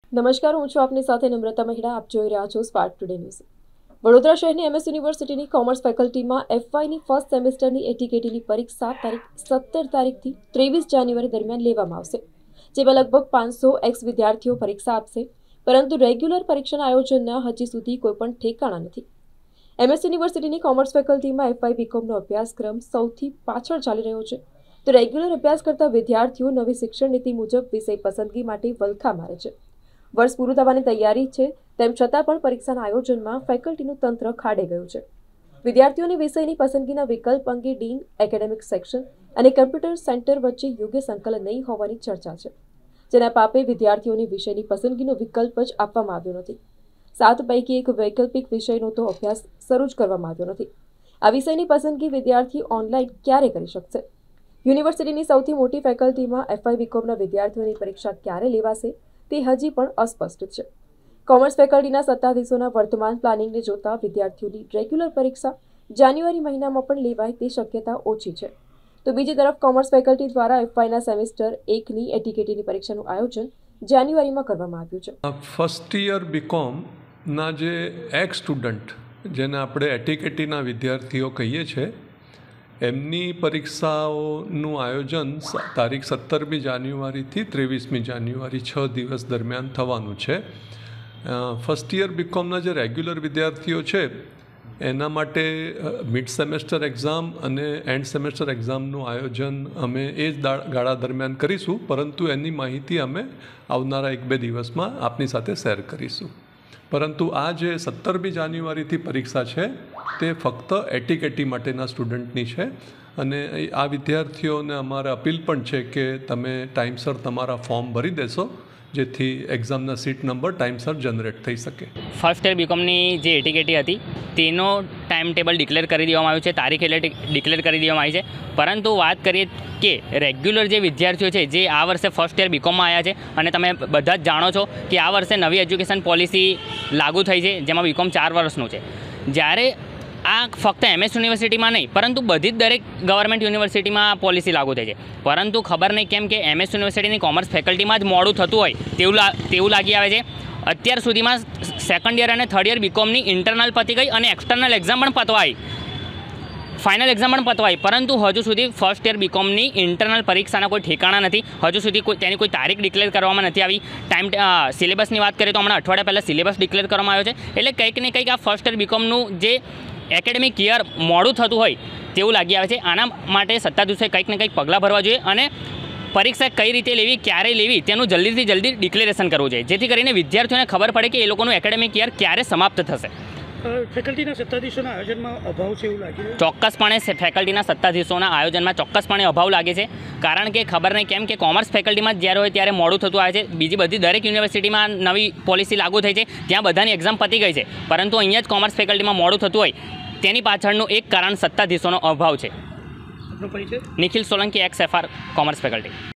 નમસ્કાર, હું છું આપની સાથે નમ્રતા મહિડા. આપ જોઈ રહ્યા છો સ્પાર્ક ટુડે ન્યૂઝ. વડોદરા શહેરની MS યુનિવર્સિટીની કોમર્સ ફેકલ્ટીમાં FYની ફર્સ્ટ સેમેસ્ટરની ATKTની પરીક્ષા તારીખ 17 તારીખથી 23 જાન્યુઆરી દરમિયાન લેવામાં આવશે, જેમાં લગભગ 500 એક્સ વિદ્યાર્થીઓ પરીક્ષા આપશે. પરંતુ રેગ્યુલર પરીક્ષાના આયોજનના હજી સુધી કોઈપણ ઠેકાણા નથી. MS યુનિવર્સિટીની કોમર્સ ફેકલ્ટીમાં FY BComનો અભ્યાસક્રમ સૌથી પાછળ ચાલી રહ્યો છે, તો રેગ્યુલર અભ્યાસ કરતા વિદ્યાર્થીઓ નવી શિક્ષણ નીતિ મુજબ વિષય પસંદગી માટે વલખા મારે છે. વર્ષ પૂરું થવાની તૈયારી છે, તેમ છતાં પણ પરીક્ષાના આયોજનમાં ફેકલ્ટીનું તંત્ર ખાડે ગયું છે. વિદ્યાર્થીઓની વિષયની પસંદગીના વિકલ્પ અંગે ડીન, એકેડેમિક સેક્શન અને કમ્પ્યુટર સેન્ટર વચ્ચે યોગ્ય સંકલન નહીં હોવાની ચર્ચા છે, જેના પાપે વિદ્યાર્થીઓની વિષયની પસંદગીનો વિકલ્પ જ આપવામાં આવ્યો નથી. 7 પૈકી એક વૈકલ્પિક વિષયનો તો અભ્યાસ શરૂ જ કરવામાં આવ્યો નથી. આ વિષયની પસંદગી વિદ્યાર્થી ઓનલાઈન ક્યારે કરી શકશે? યુનિવર્સિટીની સૌથી મોટી ફેકલ્ટીમાં FY BComના વિદ્યાર્થીઓની પરીક્ષા ક્યારે લેવાશે તે હજી પણ અસ્પષ્ટ છે. કોમર્સ ફેકલ્ટીના સત્તાધીશોના વર્તમાન પ્લાનિંગને જોતા વિદ્યાર્થીઓની રેગ્યુલર પરીક્ષા જાન્યુઆરી મહિનામાં પણ લેવાય તે શક્યતા ઓછી છે. તો બીજી તરફ કોમર્સ ફેકલ્ટી દ્વારા FYના સેમેસ્ટર 1ની ATKTની પરીક્ષાનું આયોજન જાન્યુઆરીમાં કરવામાં આવ્યું છે. ફર્સ્ટ યર BComના જે એક્સ સ્ટુડન્ટ, જેને આપણે ATKTના વિદ્યાર્થીઓ કહીએ છીએ, એમની પરીક્ષાઓનું આયોજન તારીખ 17મી જાન્યુઆરીથી 23મી જાન્યુઆરી 6 દિવસ દરમિયાન થવાનું છે. ફર્સ્ટ યર BComના જે રેગ્યુલર વિદ્યાર્થીઓ છે એના માટે મિડ સેમેસ્ટર એક્ઝામ અને એન્ડ સેમેસ્ટર એક્ઝામનું આયોજન અમે એ જ ગાળા દરમિયાન કરીશું, પરંતુ એની માહિતી અમે આવનારા 1-2 દિવસમાં આપની સાથે શેર કરીશું. પરંતુ આ જે 17મી જાન્યુઆરીથી પરીક્ષા છે તે ફક્ત ATKT માટેના સ્ટુડન્ટની છે, અને આ વિદ્યાર્થીઓને અમારે અપીલ પણ છે કે તમે ટાઈમસર તમારા ફોર્મ ભરી દેશો, જેથી એક્ઝામના સીટ નંબર ટાઈમસર જનરેટ થઈ શકે. ફર્સ્ટ યર BComની જે ATKT હતી તેનો ટાઈમ ટેબલ ડિક્લેર કરી દેવામાં આવ્યું છે, તારીખ એટલે ડિક્લેર કરી દેવામાં આવી છે. પરંતુ વાત કરીએ કે રેગ્યુલર જે વિદ્યાર્થીઓ છે જે આ વર્ષે ફર્સ્ટ યર BComમાં આવ્યા છે, અને તમે બધા જ જાણો છો કે આ વર્ષે નવી એજ્યુકેશન પોલિસી લાગુ થઈ છે, જેમાં BCom 4 વર્ષનું છે. જ્યારે આ ફક્ત MS યુનિવર્સિટીમાં નહીં, પરંતુ બધી જ દરેક ગવર્મેન્ટ યુનિવર્સિટીમાં પોલિસી લાગુ થઈ છે. પરંતુ ખબર નહીં કેમ કે MS યુનિવર્સિટીની કોમર્સ ફેકલ્ટીમાં જ મોડું થતું હોય તેવું લાગી આવે છે. અત્યાર સુધીમાં સેકન્ડ યર અને થર્ડ યર BComની ઇન્ટરનલ પતી ગઈ અને એક્સટર્નલ એક્ઝામ પણ પતવાઈ, ફાઇનલ એક્ઝામ પણ પતવાઈ, પરંતુ હજુ સુધી ફર્સ્ટ યર BComની ઇન્ટરનલ પરીક્ષાના કોઈ ઠેકાણા નથી. હજુ સુધી તેની કોઈ તારીખ ડિક્લેર કરવામાં નથી આવી. સિલેબસની વાત કરીએ તો હમણાં અઠવાડિયા પહેલાં સિલેબસ ડિક્લેર કરવામાં આવ્યો છે. એટલે કંઈક ને કંઈક આ ફર્સ્ટ યર BComનું જે એકેડેમિક યર મોડું થતું હોય તેવું લાગી આવે છે. આના માટે સત્તાધીશોએ કંઈક ને કંઈક પગલાં ભરવા જોઈએ અને પરીક્ષા કઈ રીતે લેવી, ક્યારે લેવી તેનું જલ્દીથી જલ્દી ડિક્લેરેશન કરવું જોઈએ, જેથી કરીને વિદ્યાર્થીઓને ખબર પડે કે એ લોકોનું એકેડેમિક યર ક્યારે સમાપ્ત થશે. ફેકલ્ટીના સત્તાધીશોના આયોજનમાં અભાવ છે એવું લાગે છે? ચોક્કસપણે ફેકલ્ટીના સત્તાધીશોના આયોજનમાં ચોક્કસપણે અભાવ લાગે છે. કારણ કે ખબર નહીં કેમ કે કોમર્સ ફેકલ્ટીમાં જ્યારે હોય ત્યારે મોડું થતું આવે છે. બીજી બધી દરેક યુનિવર્સિટીમાં નવી પોલિસી લાગુ થઈ છે, ત્યાં બધાની એક્ઝામ પતી ગઈ છે, પરંતુ અહીંયા જ કોમર્સ ફેકલ્ટીમાં મોડું થતું હોય તેની પાછળનું એક કારણ સત્તાધીશોનો અભાવ છે. Nikhil Solanki, XFR commerce faculty.